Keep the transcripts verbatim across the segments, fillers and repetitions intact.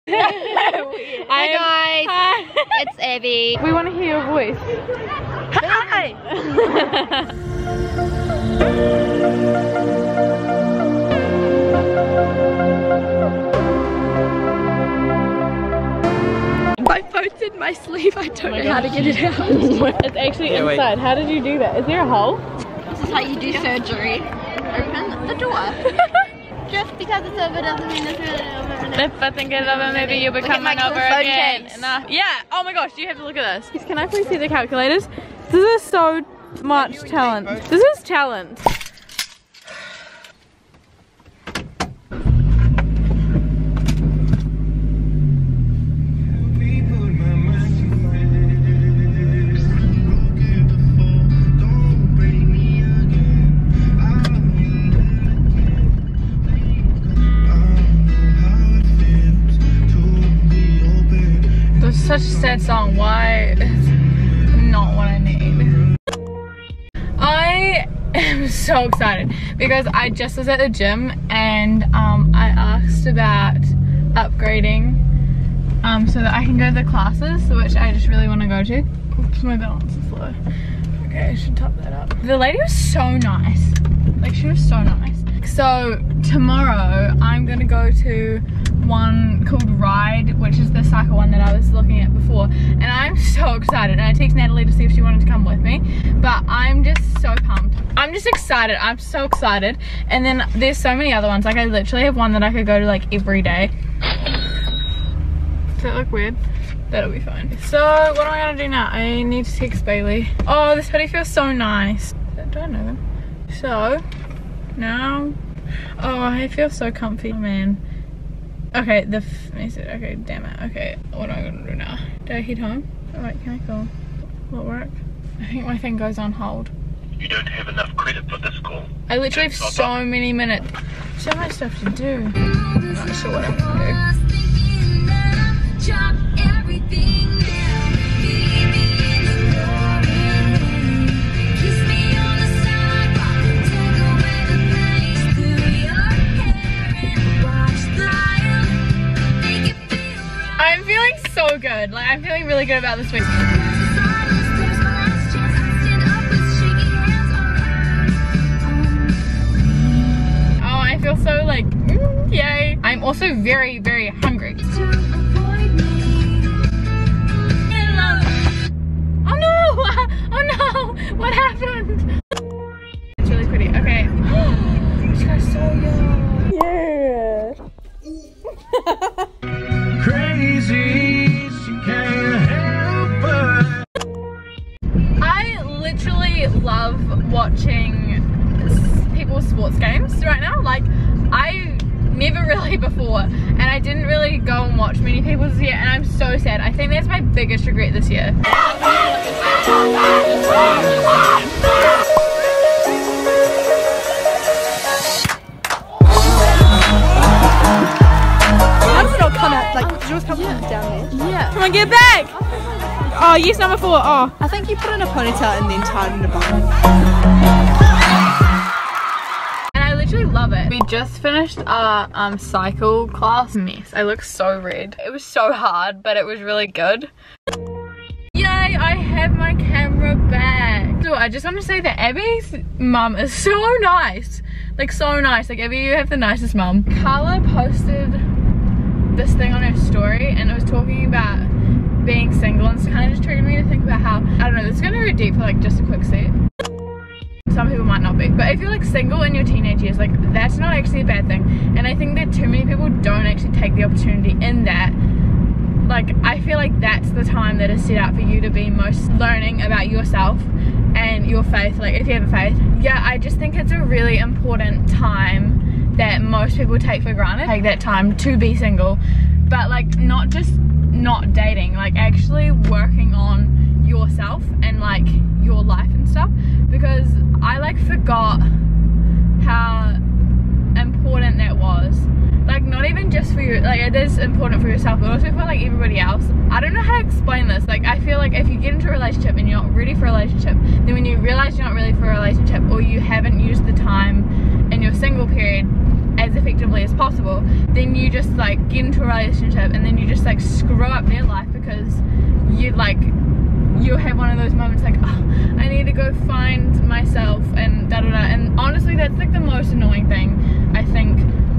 Hi guys, hi. It's Abby. We want to hear your voice. Hi! My phone's in my sleeve, I don't Oh know gosh. how to get it out. It's actually Yeah, inside. How did you do that? Is there a hole? This is how you do surgery. Open the door. Just because it's over doesn't mean it's really over. If I think it over, maybe you'll become my an over phone again. case. Nah. Yeah. Oh my gosh, you have to look at this. Can I please see the calculators? This is so much talent. This is talent. Such a sad song. Why? It's not what I need. I am so excited because I just was at the gym and um, I asked about upgrading um, so that I can go to the classes, which I just really want to go to. Oops, my balance is low. Okay, I should top that up. The lady was so nice. Like, she was so nice. So tomorrow I'm gonna go to one called Ride, which is the cycle one that I was looking at before, and I'm so excited. And I texted Natalie to see if she wanted to come with me, but I'm just so pumped. I'm just excited. I'm so excited. And then there's so many other ones. Like, I literally have one that I could go to like every day. Does that look weird? That'll be fine. So what am I gonna do now? I need to text Bailey. Oh, this hoodie feels so nice. Do I know them? So now, oh, I feel so comfy. Oh man. Okay, the f is it? Okay, damn it. Okay, what am I gonna do now? Do I head home? Oh wait, can I call? Will it work? I think my thing goes on hold. You don't have enough credit for this call. I literally have so many minutes. So much stuff to do. I'm not sure what I'm gonna do. I'm feeling so good. Like, I'm feeling really good about this week. Oh, I feel so like, mm, yay. I'm also very, very hungry. Oh no! Oh no! What happened? It's really pretty. Okay. This guy's so young. Yeah. Crazy, she can't help but. I literally love watching people's sports games right now. Like, I never really before, and I didn't really go and watch many people's this year, and I'm so sad. I think that's my biggest regret this year. Come out, like, did yours come yeah. down there? Yeah. Come on, get back! Oh, yes, number four. Oh. I think you put in a ponytail and then tied in a bun. And I literally love it. We just finished our um, cycle class. Mess. I look so red. It was so hard, but it was really good. Yay, I have my camera back. So I just want to say that Abby's mum is so nice. Like, so nice. Like, Abby, you have the nicest mum. Carla posted this thing on her story, and it was talking about being single, and it's kind of just triggered me to think about how, I don't know, this is going to be deep for like just a quick set. Some people might not be, but if you're like single in your teenage years, like, that's not actually a bad thing. And I think that too many people don't actually take the opportunity in that. Like, I feel like that's the time that is set out for you to be most learning about yourself and your faith, like if you have a faith. Yeah, I just think it's a really important time that most people take for granted. Take that time to be single, but like not just not dating, like actually working on yourself and like your life and stuff, because I like forgot how important that was. Like, not even just for you, like it is important for yourself, but also for like everybody else. I don't know how to explain this. Like, I feel like if you get into a relationship and you're not ready for a relationship, then when you realize you're not ready for a relationship, or you haven't used the time in your single period as effectively as possible, then you just like get into a relationship and then you just like screw up their life because you like you have one of those moments like, oh, I need to go find myself and da da da. And honestly, that's like the most annoying thing I think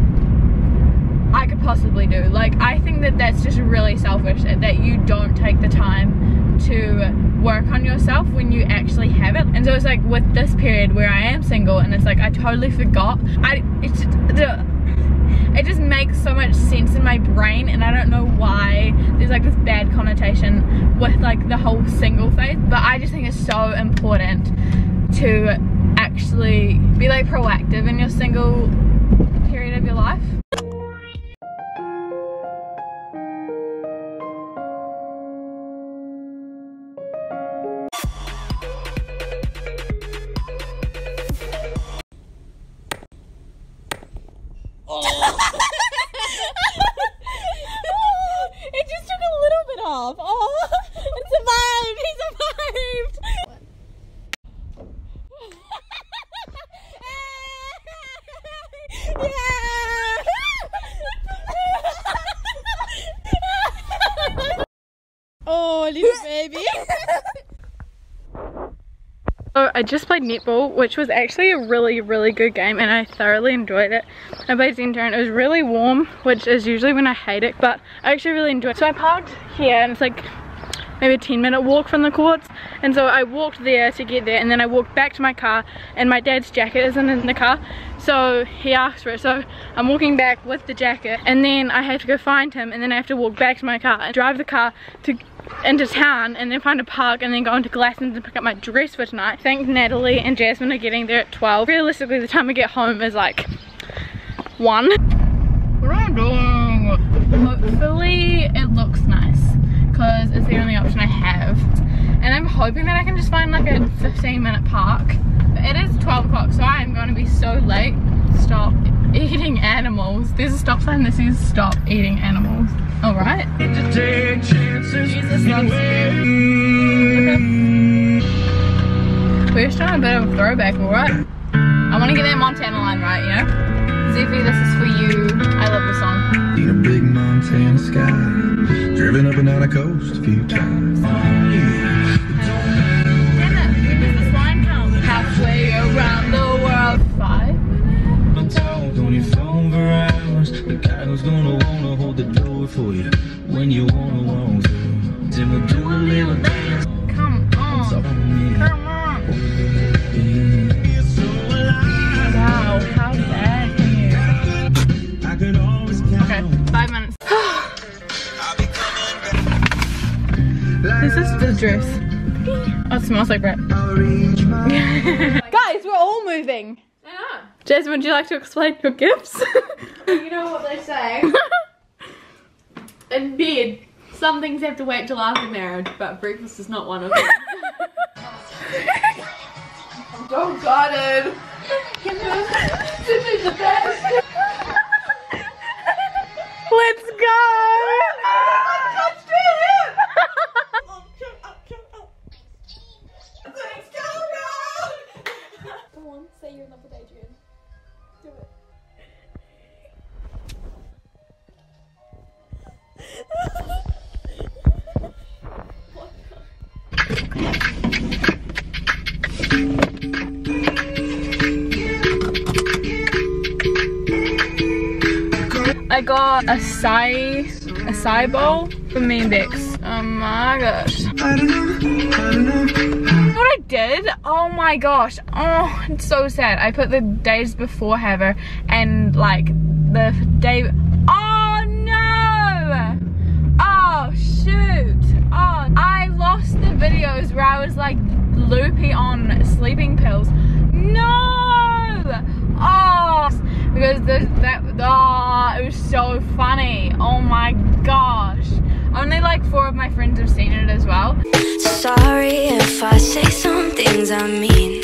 I could possibly do. Like, I think that that's just really selfish, that you don't take the time to work on yourself when you actually have it. And so it's like with this period where I am single, and it's like I totally forgot. I it's just, it just makes so much sense in my brain, and I don't know why there's like this bad connotation with like the whole single phase, but I just think it's so important to actually be like proactive in your single period of your life. It just took a little bit off. Oh, it survived. He survived. Yeah. Oh, little baby. So I just played netball, which was actually a really really good game, and I thoroughly enjoyed it. I played centre and it was really warm, which is usually when I hate it, but I actually really enjoyed it. So I parked here and it's like maybe a ten minute walk from the courts, and so I walked there to get there, and then I walked back to my car, and my dad's jacket isn't in the car, so he asked for it, so I'm walking back with the jacket, and then I have to go find him, and then I have to walk back to my car and drive the car to into town, and then find a park, and then go into Glassons and pick up my dress for tonight. I think Natalie and Jasmine are getting there at twelve. Realistically, the time we get home is like one. What am I doing? Hopefully it looks nice, because it's the only option I have, and I'm hoping that I can just find like a fifteen minute park. It is twelve o'clock, so I am going to be so late. Stop eating animals. There's a stop sign that says stop eating animals. Alright. Jesus loves you. Okay. We're just trying a bit of a throwback, alright? I want to get that Montana line right, you know? Ziffy, this is for you. I love the song. In a big Montana sky, driven up and down the coast a few times. Damn it, when does this line come? Halfway around the world. Five minutes? Talk on your phone for hours. The guy who's gonna wanna hold the door for you when you wanna want to. Then we'll do a little dance. Come on. Come on. Wow, how bad can you? I could always count. Okay, five minutes. This is the dress. Oh, it smells like bread. Guys, we're all moving. I know. Jasmine, would you like to explain your gifts? You know what they say? In bed, some things have to wait till after marriage, but breakfast is not one of them. I'm so excited. This is the best. Let's go! Touched it! Let's go, girl! Go on, say you're in love with Adrian. Do it. I got a acai, acai bowl for me and Bex. Oh my gosh. I don't know, I don't know. What I did? Oh my gosh. Oh, it's so sad. I put the days before Haver and like the day. Oh no! Oh shoot! Oh, I lost the videos where I was like loopy on sleeping pills. No! Oh, because the, that oh, it was so funny. Oh my gosh! Only like four of my friends have seen it as well. Sorry if I say some things I mean.